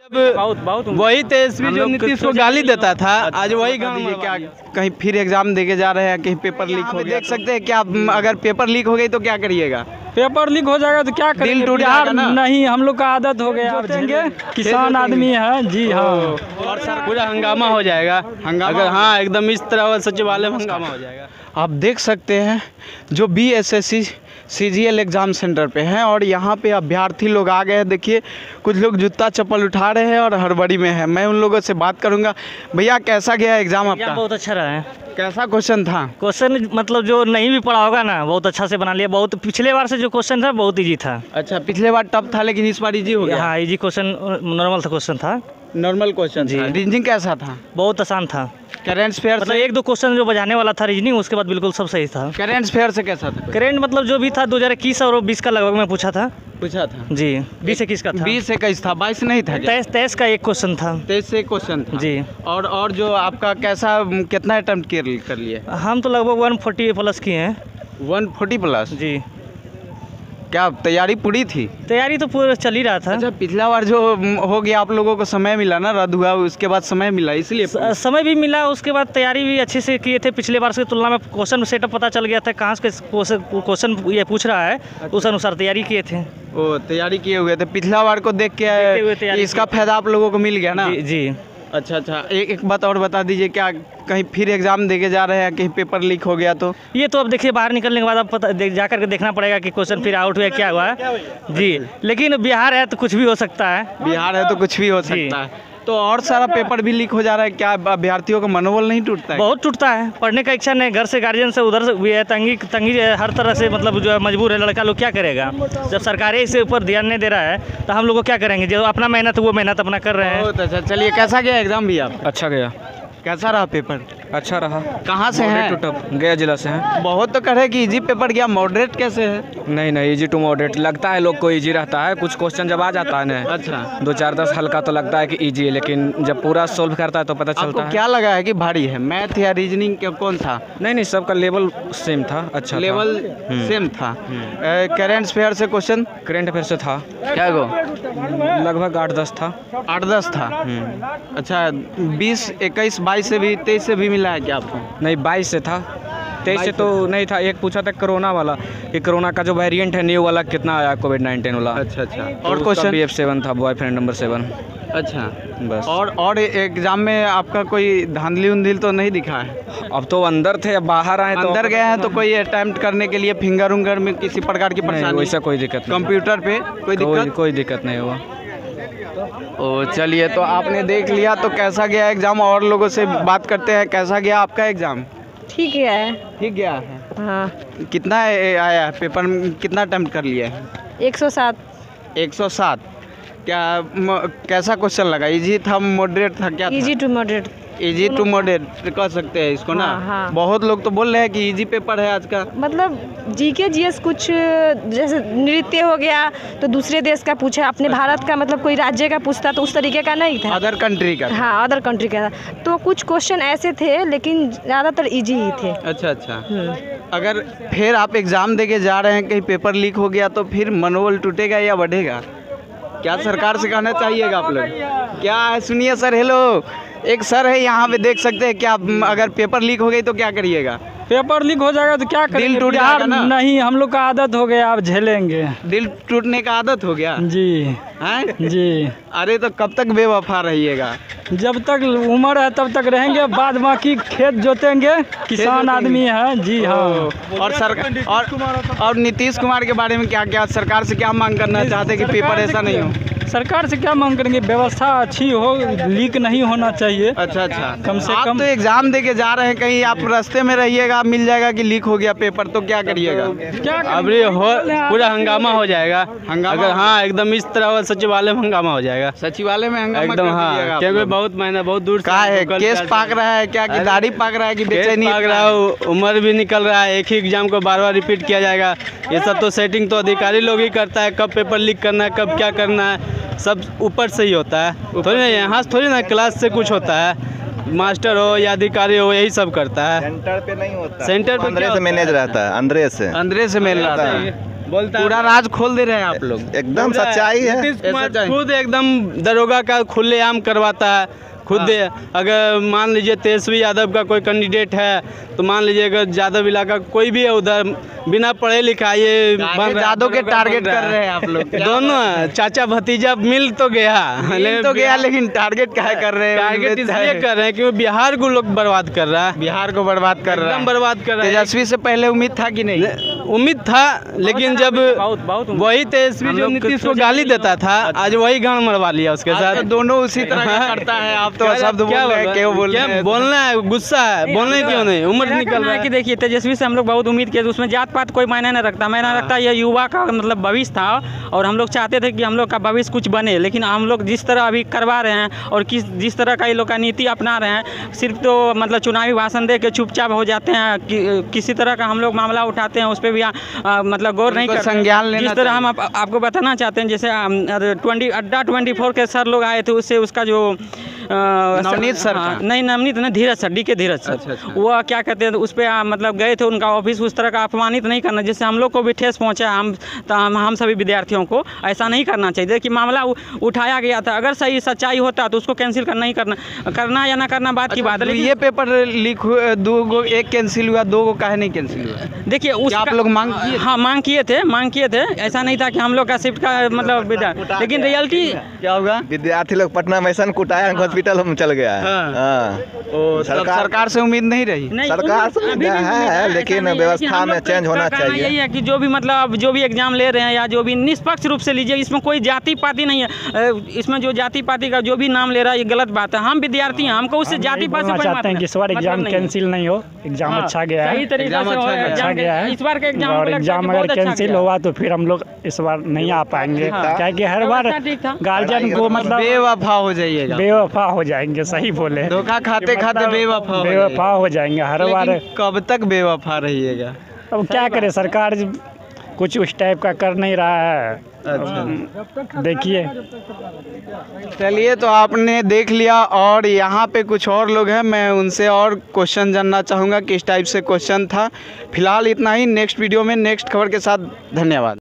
बहुत वही तेजस्वी जो नीतीश को गाली देता था, आज वही गाँव में क्या कहीं फिर एग्जाम देके जा रहे हैं, कहीं पेपर लीक हो गया। देख सकते हैं क्या, अगर पेपर लीक हो गई तो क्या करिएगा? पेपर लीक हो जाएगा तो क्या करेंगे? दिल टूट जाएगा ना? नहीं, हम लोग का आदत हो गया, झेलेंगे। किसान आदमी है जी। हाँ, और सर पूरा हंगामा हो जाएगा। अगर हाँ एकदम इस तरह सचिवालय में हंगामा हो जाएगा। आप देख सकते हैं जो BSSC CGL एग्ज़ाम सेंटर पे हैं और यहाँ पे अभ्यर्थी लोग आ गए हैं। देखिए कुछ लोग जूता चप्पल उठा रहे हैं और हड़बड़ी में है। मैं उन लोगों से बात करूँगा। भैया कैसा गया एग्ज़ाम आपका? बहुत अच्छा रहा है। कैसा क्वेश्चन था? क्वेश्चन मतलब जो नहीं भी पढ़ा होगा ना, बहुत अच्छा से बना लिया। बहुत पिछले बार से जो क्वेश्चन था बहुत इजी था। अच्छा, पिछले बार टफ था लेकिन इस बार इजी हो गया। हाँ, इजी क्वेश्चन, नॉर्मल था क्वेश्चन था। नॉर्मल क्वेश्चन जी। रीजनिंग कैसा था? बहुत आसान था। करेंट अफेयर मतलब एक दो क्वेश्चन जो बजाने वाला था रीजनिंग, उसके बाद बिल्कुल सब सही था। करेंट अफेयर से कैसा था? करेंट मतलब जो भी था 2021 और 20 का लगभग मैं पूछा था जी। 20-21 का था। 20-21 था, 22 नहीं था। 23 का एक क्वेश्चन था। 23 से एक क्वेश्चन था जी। और जो आपका कैसा, कितना अटेम्प्ट कर लिए? हम तो लगभग 140 प्लस किए हैं। 140 प्लस जी। क्या तैयारी पूरी थी? तैयारी तो पूरा चल ही रहा था। अच्छा, पिछला बार जो हो गया आप लोगों को समय मिला ना, रद्द हुआ, उसके बाद समय मिला इसलिए समय भी मिला, उसके बाद तैयारी भी अच्छे से किए थे। पिछले बार से तुलना में क्वेश्चन सेटअप पता चल गया था कहाँ से क्वेश्चन ये पूछ रहा है। उस अनुसार तैयारी किए थे। ओ, तैयारी किए हुए थे। पिछला बार को देख के इसका फायदा आप लोगों को मिल गया ना? जी। अच्छा, एक बात और बता दीजिए, क्या कहीं फिर एग्जाम देके जा रहे हैं, कहीं पेपर लीक हो गया तो? ये तो अब देखिए बाहर निकलने के बाद अब पता जा करके देखना पड़ेगा कि क्वेश्चन फिर आउट हुआ क्या हुआ है जी। लेकिन बिहार है तो कुछ भी हो सकता है। बिहार है तो कुछ भी हो सकता है। तो और सारा पेपर भी लीक हो जा रहा है, क्या अभ्यर्थियों का मनोबल नहीं टूटता है? बहुत टूटता है। पढ़ने का इच्छा नहीं, घर से गार्जियन से उधर से भी है, तंगी हर तरह से, मतलब जो है मजबूर है लड़का लोग, क्या करेगा? जब सरकार इसके ऊपर ध्यान नहीं दे रहा है तो हम लोग को क्या करेंगे? जो अपना मेहनत वो मेहनत अपना कर रहे हैं। बहुत अच्छा। चलिए, कैसा गया एग्जाम भी आप? अच्छा गया। कैसा रहा पेपर? अच्छा रहा। कहाँ से हैं? गया जिला से हैं। बहुत तो कहे कि इजी पेपर गया, मॉडरेट कैसे है? नहीं, इजी टू मॉडरेट लगता है लोग को इजी रहता है। कुछ क्वेश्चन जब आ जाता है ना, अच्छा 2-4-10 हल्का तो लगता है कि इजी है, लेकिन जब पूरा सोल्व करता है तो पता चलता है। क्या लगा है कि भारी है? मैथ या रीजनिंग क्या कौन था? नहीं, सबका लेवल सेम था। अच्छा, लेवल सेम था। करेंट अफेयर से क्वेश्चन? करेंट अफेयर से था। क्या गो? लगभग 8-10 था। 8-10 था। अच्छा, 20, 21, 22 से भी, 23 से भी मिला है क्या आपको? नहीं, 22 से था। 23 से तो नहीं था। एक पूछा था कोरोना वाला कि कोरोना का जो वेरिएंट है न्यू वाला कितना आया, कोविड-19 वाला। अच्छा। और क्वेश्चन BF7 था, बॉयफ्रेंड नंबर 7। अच्छा, बस। और एग्जाम में आपका कोई धांधली उंधली तो नहीं दिखा है? अब तो अंदर थे, अब बाहर आए तो अंदर गए हैं तो कोई अटेम्प्ट करने के लिए फिंगर उंगर में किसी प्रकार की परेशानी? वैसा कोई दिक्कत नहीं। कंप्यूटर पे कोई दिक्कत नहीं हुआ। ओ, चलिए, तो आपने देख लिया। तो कैसा गया एग्जाम? और लोगों से बात करते हैं। कैसा गया आपका एग्जाम? ठीक गया है। ठीक गया है। हाँ। कितना आया है पेपर में? कितना अटेम्प्ट कर लिया है? 107। 107। कैसा क्वेश्चन लगा? इजी था, मॉडरेट था, क्या था? Easy to moderate. Easy to moderate कह सकते हैं इसको ना? हाँ। बहुत लोग तो बोल रहे हैं कि इजी पेपर है आज का। मतलब जीके जीएस कुछ जैसे नृत्य हो गया तो दूसरे देश का पूछा, अपने भारत का मतलब कोई राज्य का पूछता तो उस तरीके का नहीं था। अदर कंट्री का? हाँ, अदर कंट्री का था। तो कुछ क्वेश्चन ऐसे थे लेकिन ज़्यादातर इजी ही थे। अच्छा। अगर फिर आप एग्ज़ाम देके जा रहे हैं, कहीं पेपर लीक हो गया तो फिर मनोबल टूटेगा या बढ़ेगा? क्या सरकार से कहना चाहिएगा आप लोग? क्या है, सुनिए सर। हेलो, एक सर है यहाँ पे, देख सकते हैं क्या? अगर पेपर लीक हो गई तो क्या करिएगा? पेपर लीक हो जाएगा तो क्या करेंगे? दिल टूट जाएगा ना? नहीं, हम लोग का आदत हो गया, अब झेलेंगे। दिल टूटने का आदत हो गया जी। हैं जी। अरे तो कब तक बेवफा रहिएगा? जब तक उम्र है तब तक रहेंगे, बाद बाकी खेत जोतेंगे। किसान आदमी है जी। हाँ। और सरकार और नीतीश कुमार के बारे में क्या सरकार से क्या मांग करना चाहते कि पेपर ऐसा नहीं हो? सरकार से क्या मांग करेंगे? व्यवस्था अच्छी हो, लीक नहीं होना चाहिए। अच्छा। कम से आप कम तो एग्जाम देके जा रहे हैं, कहीं आप रास्ते में रहिएगा, मिल जाएगा कि लीक हो गया पेपर, तो क्या करिएगा? अभी पूरा हंगामा हो जाएगा। अगर हाँ एकदम इस तरह सचिवालय में हंगामा हो जाएगा। सचिवालय में हंगामा एकदम, हाँ, क्योंकि बहुत महीना बहुत दूर कहा है, केस पाक रहा है क्या, कि दाढ़ी पाक रहा है, कि बेचैनी पाक रहा है, उम्र भी निकल रहा है, एक ही एग्जाम को बार रिपीट किया जाएगा। ये सब तो सेटिंग तो अधिकारी लोग ही करता है, कब पेपर लीक करना है, कब क्या करना है, सब ऊपर से ही होता है। थोड़ी ना यहाँ थोड़ी ना क्लास से कुछ होता है। मास्टर हो या अधिकारी हो, यही सब करता है। सेंटर पे नहीं होता, सेंटर पे अंदर से मैनेज रहता है। अंदर से मिल रहा है। बोलता है। पूरा राज खोल दे रहे हैं आप लोग। एकदम सच्चाई है। नीतीश कुमार सच्चाई। खुद एकदम दरोगा का खुलेआम करवाता है खुद। अगर मान लीजिए तेजस्वी यादव का कोई कैंडिडेट है तो मान लीजिए अगर यादव इलाका कोई भी है उधर बिना पढ़े लिखा ये यादव के टारगेट कर रहे हैं आप लोग। दोनों चाचा भतीजा मिल तो गया लेकिन टारगेट क्या कर रहे हैं? टारगेट इसलिए कर रहे हैं क्योंकि बिहार को लोग बर्बाद कर रहा है। बिहार को बर्बाद कर रहा एकदम है। बर्बाद कर रहा है। तेजस्वी से पहले उम्मीद था कि नहीं? उम्मीद था लेकिन जब बहुत वही तेजस्वी जो नीतीश को गाली देता था आज वही गान मरवा लिया उसके आज साथ। तो दोनों उसी तरह का करता है। आप तो शब्द बोल रहे हैं, क्यों बोल रहे हैं? बोलना है गुस्सा है, बोलने क्यों नहीं, उम्र निकल रहा कि है। देखिए तेजस्वी से हम लोग बहुत उम्मीद किए थे, उसमें जात पात कोई मायने नहीं रखता। मायने रखता ये युवा का मतलब भविष्य था और हम लोग चाहते थे कि हम लोग का भविष्य कुछ बने। लेकिन हम लोग जिस तरह अभी करवा रहे हैं और जिस तरह का ये लोग का नीति अपना रहे हैं, सिर्फ तो मतलब चुनावी भाषण दे के चुपचाप हो जाते हैं। किसी तरह का हम लोग मामला उठाते हैं उस पर भी मतलब गौर नहीं करते। संज्ञान लेना जिस तरह हम आपको बताना चाहते हैं, जैसे अड्डा 24 के सर लोग आए थे, उससे उसका जो नवनीत सर का? नहीं नवनीत नहीं, धीरज सर, डी के धीरज सर। वो क्या कहते हैं उस पर मतलब गए थे उनका ऑफिस, उस तरह का अपमानित नहीं करना जिससे हम लोग को भी ठेस पहुंचा। हम सभी विद्यार्थियों को ऐसा नहीं करना चाहिए कि मामला उठाया गया था, अगर सही सच्चाई होता तो उसको कैंसिल करना ही करना या ना करना बात की बात है। ये पेपर लीक हुआ, दो गो एक कैंसिल हुआ, दो को काहे नहीं कैंसिल हुआ? देखिए उस आप लोग मांग किए? हाँ मांग किए थे। ऐसा नहीं था कि हम लोग का शिफ्ट का मतलब लेकिन रियलिटी क्या होगा? विद्यार्थी लोग पटना में ऐसा कुटाया हॉस्पिटल में चल गया है। हाँ। सरकार से उम्मीद नहीं रही? सरकार से है लेकिन व्यवस्था में चेंज होना चाहिए। यही है कि जो भी मतलब जो भी एग्जाम ले रहे हैं या जो भी निष्पक्ष रूप से लीजिए। इसमें कोई जाति पाति नहीं है। इसमें जो जाति पाति का जो भी नाम ले रहा है ये गलत बात है। हम विद्यार्थी हैं, हमको उससे जाति पाति से कोई चाहते हैं कि इस बार एग्जाम कैंसिल नहीं हो। एग्जाम अच्छा गया है, सही तरीके से अच्छा गया है। इस बार का एग्जाम और एग्जाम अगर कैंसिल हुआ तो फिर हम लोग इस बार नहीं आ पाएंगे। क्या कि हर बार गार्जियन को मतलब बेवफा हो जाइएगा। बेवफा हो जाएंगे। सही बोले, धोखा खाते खाते बेवफा हो जाएंगे हर बार। कब तक बेवफा रहिएगा? अब क्या करे, सरकार कुछ उस टाइप का कर नहीं रहा है। अच्छा देखिए, चलिए, तो आपने देख लिया और यहाँ पे कुछ और लोग हैं, मैं उनसे और क्वेश्चन जानना चाहूँगा किस टाइप से क्वेश्चन था। फिलहाल इतना ही, नेक्स्ट वीडियो में नेक्स्ट खबर के साथ। धन्यवाद।